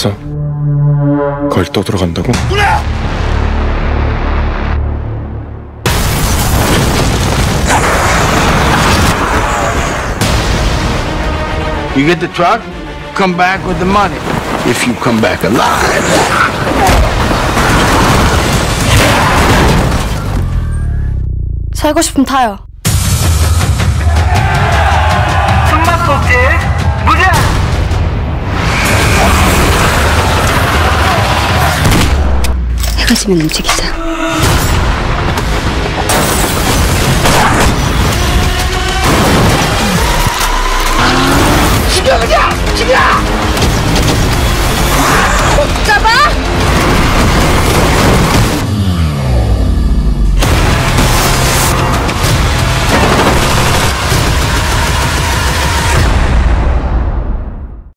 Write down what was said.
그래서 거길 또 들어간다고? You get the truck, come back with the money. If you come back alive. 살고 싶으면 타요. 숨막꼭질 무장. 해가 지면 움직이자. 죽여 그냥 죽여. 잡아!